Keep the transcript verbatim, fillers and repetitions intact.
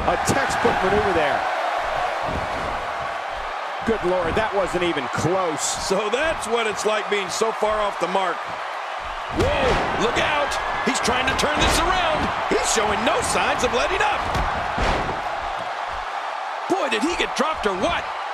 A textbook maneuver there. Good Lord, that wasn't even close. So that's what it's like being so far off the mark. Whoa, look out. He's trying to turn this around. He's showing no signs of letting up. Boy, did he get dropped or what?